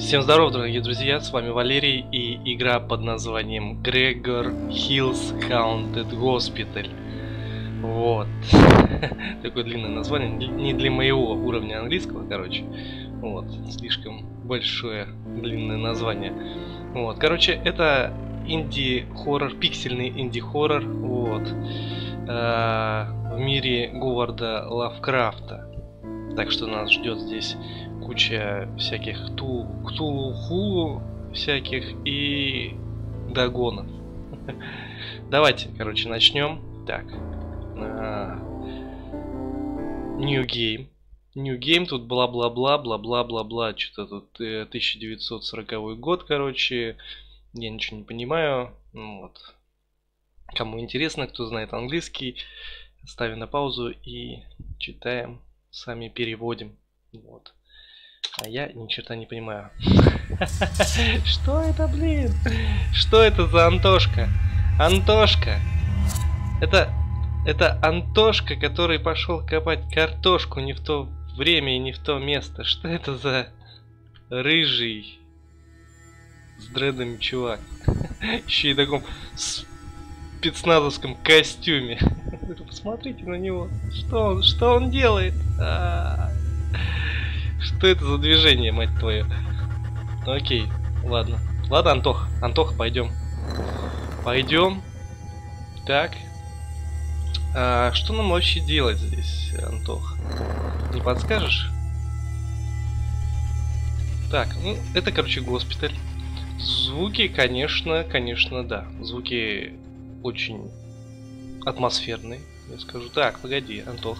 Всем здоров, дорогие друзья, с вами Валерий и игра под названием Gregor Hills Haunted Hospital. Вот. Такое длинное название, не для моего уровня английского, короче. Вот, слишком большое длинное название. Вот, короче, это инди-хоррор, пиксельный инди-хоррор, вот, в мире Говарда Лавкрафта. Так что нас ждет здесь куча всяких ктулху всяких и догонов. Давайте, короче, начнем. Так. New Game. New Game, тут бла-бла-бла, бла-бла-бла-бла. Что-то тут 1940 год, короче. Я ничего не понимаю. Вот. Кому интересно, кто знает английский, ставим на паузу и читаем. Сами переводим. Вот. А я ни черта не понимаю. Что это, блин? Что это за Антошка? Антошка! Это Антошка, который пошел копать картошку не в то время и не в то место. Что это за рыжий с дредами чувак? Еще и в таком спецназовском костюме. Посмотрите на него. Что он делает? Что это за движение, мать твою? Окей, ладно. Ладно, Антох, пойдем. Пойдем. Так. Что нам вообще делать здесь, Антох? Не подскажешь? Так, ну, это, короче, госпиталь. Звуки, конечно, да. Звуки очень атмосферные, я скажу. Так, погоди, Антох.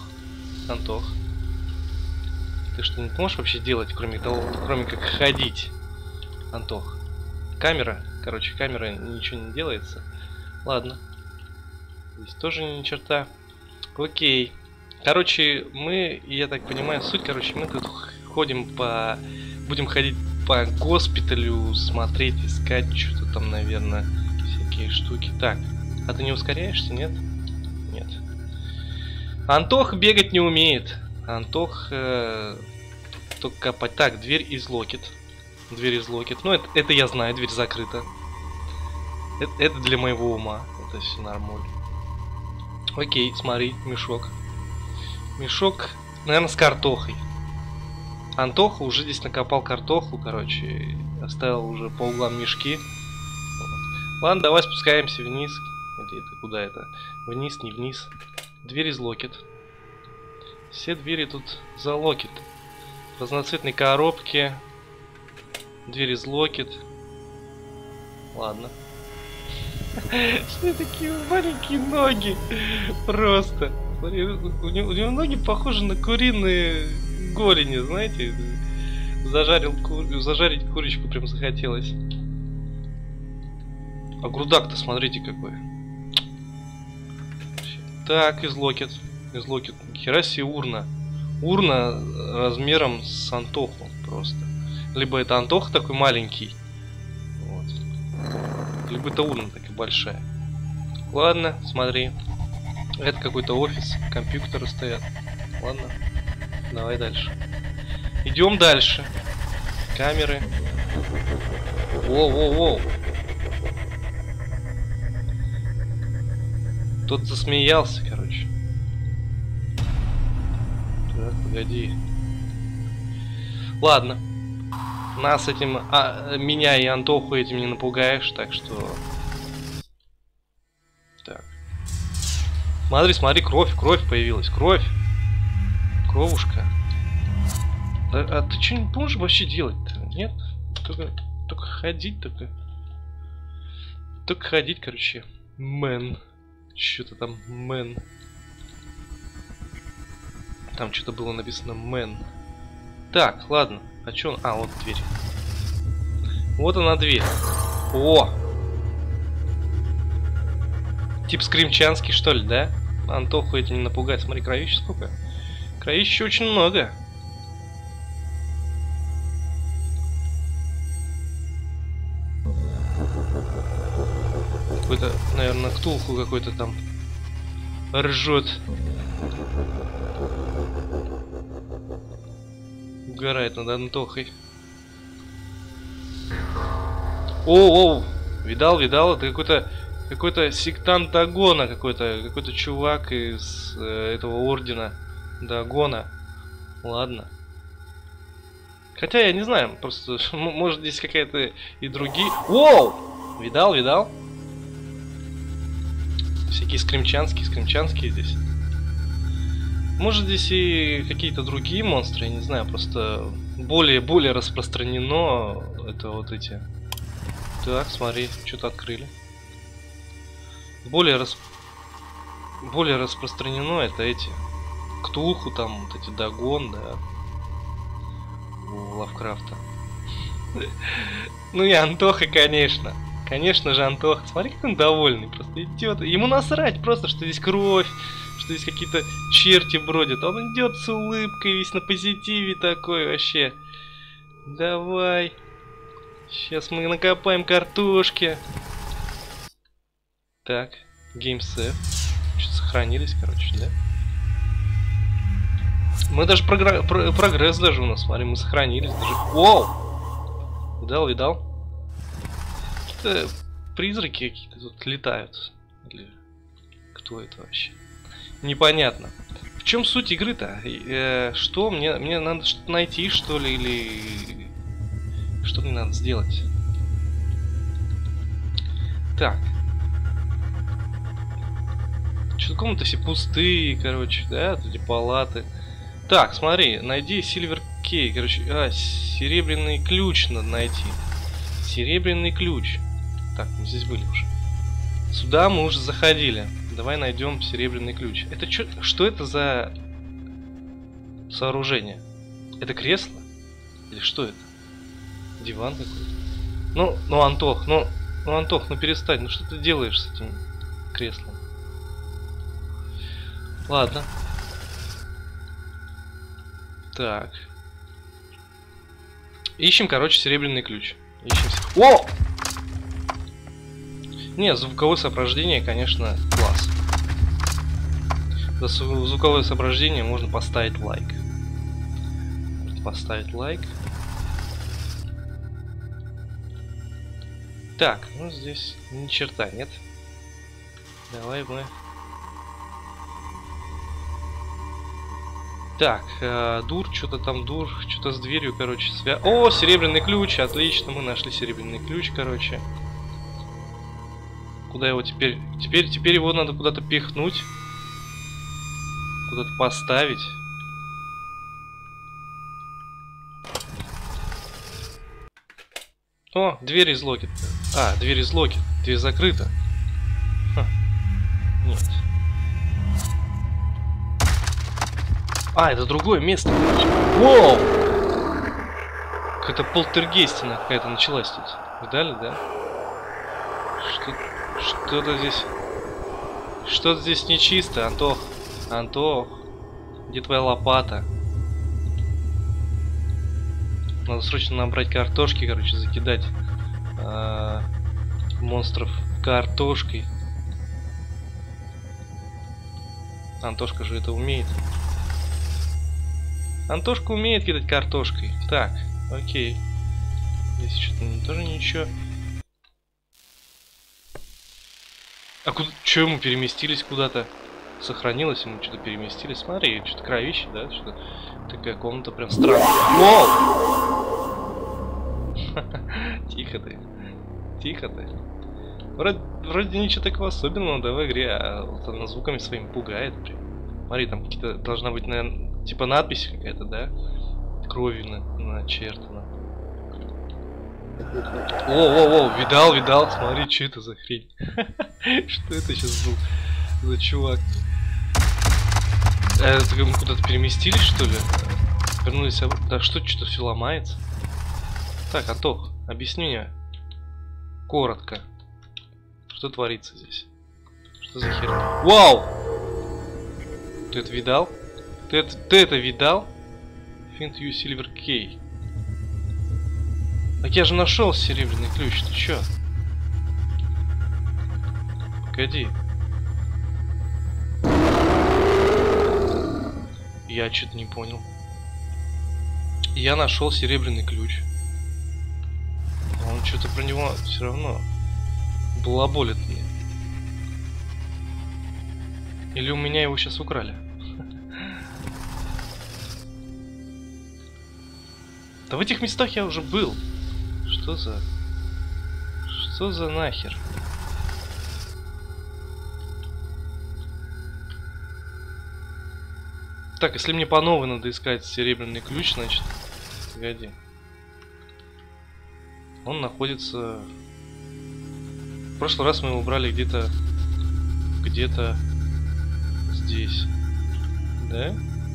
Ты что-нибудь можешь вообще делать, кроме как ходить? Антох. Камера, ничего не делается. Ладно. Здесь тоже ни черта. Окей. Короче, мы, я так понимаю, суть, мы тут будем ходить по госпиталю, смотреть, искать что-то там, наверное, всякие штуки. Так, а ты не ускоряешься, нет? Нет. Антох бегать не умеет. Антох только копать. Так, дверь из локет. Ну, это я знаю, дверь закрыта. Это для моего ума. Это все нормально. Окей, смотри, мешок. Мешок, наверное, с картохой. Антоха уже здесь накопал картоху, короче. Оставил уже по углам мешки. Вот. Ладно, давай спускаемся вниз. Это куда это? Вниз, не вниз. Дверь из локет. Все двери тут за локет. Разноцветные коробки. Дверь из локет. Ладно. Что такие маленькие ноги? Просто. Смотри, у него ноги похожи на куриные голени, знаете? Зажарить курочку прям захотелось. А грудак-то смотрите какой. Так, из локет. Хера себе урна. Урна размером с Антоху просто. Либо это Антоха такой маленький. Вот. Либо это урна такая большая. Ладно, смотри. Это какой-то офис. Компьютеры стоят. Ладно. Давай дальше. Идем дальше. Камеры. Воу. Тот засмеялся, короче. Так, погоди. Ладно. Нас этим, меня и Антоху этим не напугаешь, так что... Так. Смотри, кровь появилась, кровь. Кровушка. А ты что не можешь вообще делать-то? Нет? Только ходить, Только ходить, короче. Мэн. Что-то там, мэн. Там что-то было написано мэн. Так, ладно. А чё он? Вот дверь. Вот она дверь. О! Тип скримчанский, что ли, да? Антоху этим не напугать. Смотри, кровища сколько. Кровища очень много. Какой-то, наверное, ктулху какой-то там ржет. Угорает над Антохой. О, видал, это какой-то сектант Дагона, какой-то чувак из этого ордена Дагона. Ладно. Хотя я не знаю, просто может здесь какая-то и другие. Воу! Видал? Всякие скримчанские здесь. Может здесь и какие-то другие монстры, я не знаю, просто более распространено это вот эти. Так, смотри, что-то открыли. Более распространено это эти. Ктулху там, вот эти Дагон, да. У Лавкрафта. Ну и Антоха, конечно. Конечно же, Антоха. Смотри, как он довольный. Просто идет. Ему насрать просто, что здесь кровь, что здесь какие-то черти бродят. Он идет с улыбкой, весь на позитиве такой вообще. Давай. Сейчас мы накопаем картошки. Так, геймсев. Что-то сохранились, короче, да? Мы даже прогресс даже у нас, смотри, мы сохранились даже. Воу! Видал? Какие-то призраки какие-то тут летают. Или кто это вообще? Непонятно. В чем суть игры-то? Что? Мне надо что-то найти, что ли, или... Что мне надо сделать? Так. Что-то комнаты все пустые, короче, да? Тут эти палаты. Так, смотри, найди Silver Key, короче, серебряный ключ надо найти. Серебряный ключ. Так, мы здесь были уже. Сюда мы уже заходили. Давай найдем серебряный ключ. Это что это за сооружение? Это кресло? Или что это? Диван какой-то? Ну, Антох, Антох, перестань, ну что ты делаешь с этим креслом? Ладно. Так. Ищем, короче, серебряный ключ. О! Не, звуковое сопровождение, конечно, класс. За звуковое сопровождение можно поставить лайк. Так, ну здесь ни черта нет. Давай мы... Так, что-то с дверью, короче, О, серебряный ключ, отлично, мы нашли серебряный ключ, короче. Куда его теперь? Теперь его надо куда-то пихнуть. Куда-то поставить. О, дверь из локета. Дверь из локета. Дверь закрыта. Нет. Это другое место. Воу! Какая-то полтергейстина какая-то началась тут. Видали, да? Что-то здесь... Что-то здесь нечисто, Антох. Антох. Где твоя лопата? Надо срочно набрать картошки, короче, закидать монстров картошкой. Антошка же это умеет. Антошка умеет кидать картошкой. Так, окей. Здесь что-то тоже ничего. А куда? Че мы переместились куда-то? Сохранилось, и мы что-то переместились. Смотри, что-то кровище, да? Что-то такая комната прям странная. Воу! Тихо ты. Тихо ты. Вроде ничего такого особенного, да, в игре, а вот она звуками своими пугает. Смотри, там какие-то должна быть, наверное, типа надпись какая-то, да? Кровью начертана. О, видал, смотри, что это за хрень. Что это сейчас был за чувак? Это мы куда-то переместились, что ли? Вернулись, да что-то все ломается. Так, Антох, объясни мне коротко, что творится здесь. Что за херня? Вау! Ты это видал? Ты это видал? Find you Silver Key. Так я же нашел серебряный ключ, ты чё? Погоди. Я что-то не понял. Я нашел серебряный ключ. Он что-то про него все равно балаболит мне. Или у меня его сейчас украли? Да в этих местах я уже был. Что за... Что за нахер? Так, если мне по новой надо искать серебряный ключ, значит... Погоди. Он находится... В прошлый раз мы его брали где-то... Где-то... Здесь. Да?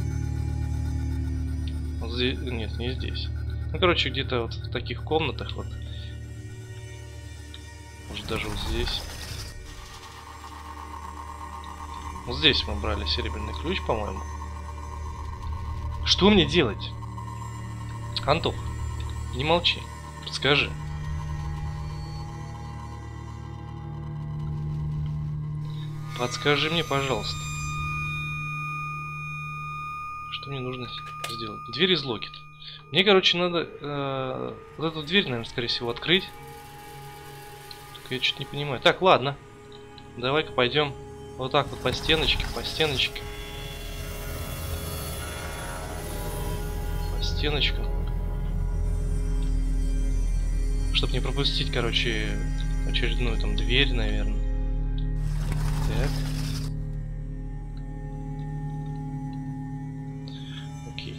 Вот здесь... Нет, не здесь. Ну, короче, где-то вот в таких комнатах вот. Может, даже вот здесь. Вот здесь мы брали серебряный ключ, по-моему. Что мне делать? Антох, не молчи. Подскажи. Подскажи мне, пожалуйста. Что мне нужно сделать? Дверь из локет. Мне, короче, надо вот эту дверь, наверное, скорее всего, открыть. Только я что-то не понимаю. Так, ладно. Давай-ка пойдем вот так вот по стеночке, по стеночке. По стеночкам. Чтобы не пропустить, короче, очередную там дверь, наверное. Так. Окей.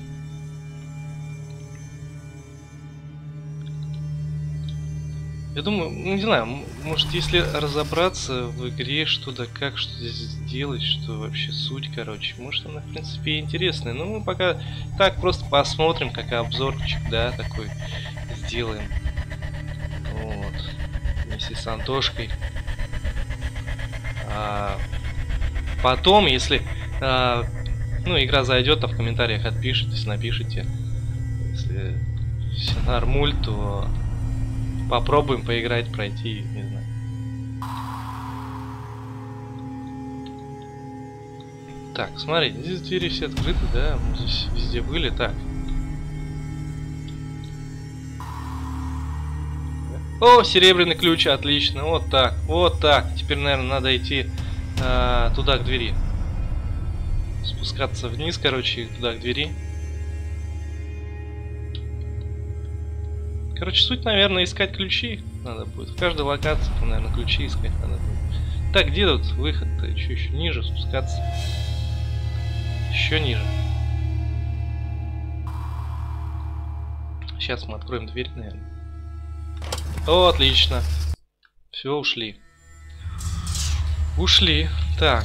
Я думаю, ну, не знаю, может, если разобраться в игре, что да как, что здесь сделать, что вообще суть, короче, может, она, в принципе, интересная. Но мы пока так просто посмотрим, как обзорчик, да, такой сделаем. Вот. Вместе с Антошкой. Потом, если ну, игра зайдет, то в комментариях отпишитесь, напишите. Если все нормуль, то попробуем поиграть, пройти, не знаю. Так, смотри, здесь двери все открыты, да? Мы здесь везде были. Так. О, серебряный ключ, отлично. Вот так, вот так. Теперь, наверное, надо идти туда, к двери. Спускаться вниз, короче, туда, к двери. Короче, суть, наверное, искать ключи надо будет. В каждой локации, наверное, ключи искать надо будет. Так, где тут выход-то? Еще ниже спускаться. Еще ниже. Сейчас мы откроем дверь, наверное. О, отлично. Все, ушли. Ушли. Так.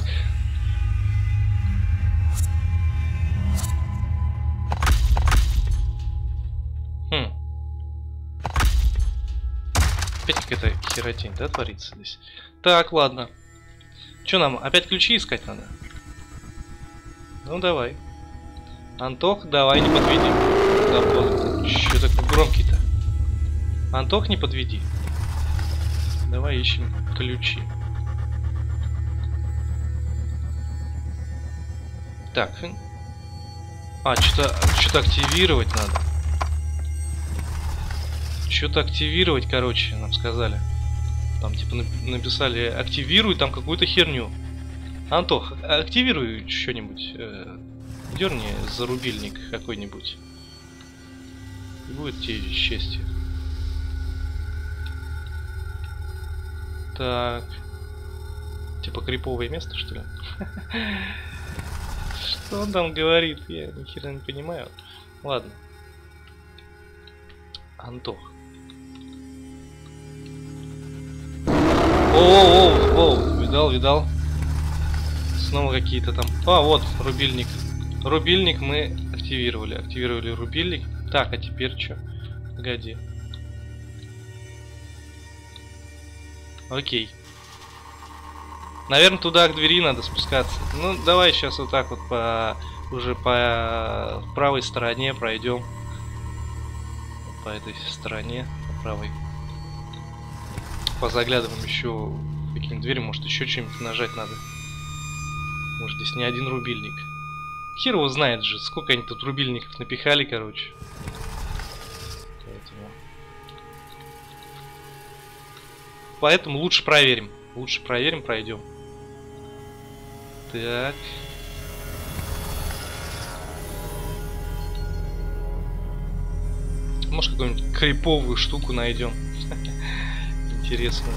Опять какая-то херотень, да, творится здесь? Так, ладно. Че нам, опять ключи искать надо? Ну, давай. Антох, давай, не подведи. Да, че такой громкий-то? Антох, не подведи. Давай ищем ключи. Так. Что-то активировать надо. Что-то активировать, короче, нам сказали. Там типа написали, активируй там какую-то херню. Антох, активируй что-нибудь. Дерни за рубильник какой-нибудь. И будет тебе счастье. Так. Типа криповое место, что ли? Что он там говорит? Я ни хера не понимаю. Ладно. Антох. Оу, видал. Снова какие-то там. А, вот, рубильник. Рубильник мы активировали. Активировали рубильник. Так, а теперь что? Погоди. Окей. Наверное, туда к двери надо спускаться. Ну, давай сейчас вот так вот уже по правой стороне пройдем. По этой стороне, по правой. Позаглядываем еще каким дверям, может еще что-нибудь нажать надо. Может здесь не один рубильник. Хер его знает же, сколько они тут рубильников напихали, короче. Поэтому... поэтому лучше проверим. Лучше проверим, пройдем. Так. Может, какую-нибудь криповую штуку найдем. Интересную.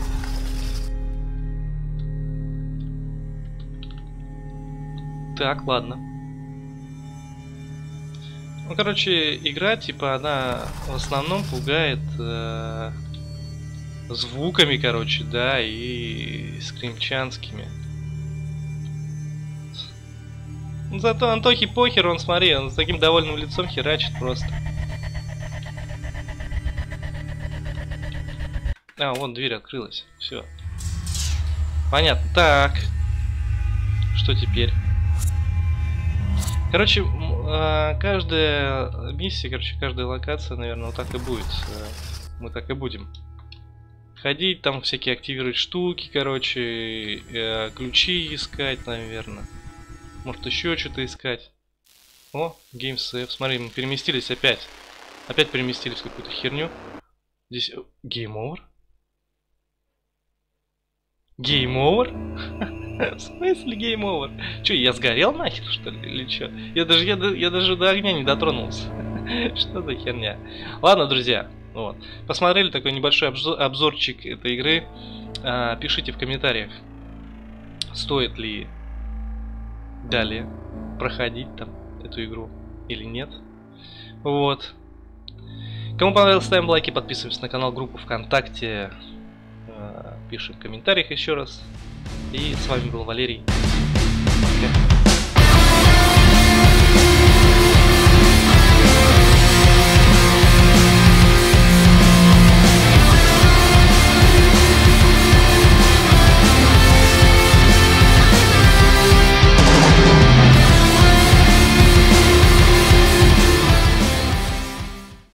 Так, ладно. Ну, короче, игра, типа, она в основном пугает звуками, короче, да, и скримчанскими. Ну, зато Антохе похер, он, смотри, он с таким довольным лицом херачит просто. А, вон дверь открылась. Все. Понятно. Так. Что теперь? Короче, каждая миссия, короче, каждая локация, наверное, вот так и будет. Мы так и будем ходить, там всякие активировать штуки, короче, ключи искать, наверное. Может, еще что-то искать. О, Game Save. Смотри, мы переместились опять. Опять переместились в какую-то херню. Здесь Game Over? Game Over? В смысле Game Over? Че, я сгорел нахер, что ли? Или что? Я даже до огня не дотронулся. Что за херня? Ладно, друзья. Вот. Посмотрели такой небольшой обзорчик этой игры. Пишите в комментариях, стоит ли далее проходить там эту игру или нет. Вот. Кому понравилось, ставим лайки, подписываемся на канал, группу ВКонтакте. Пишем в комментариях еще раз. И с вами был Валерий.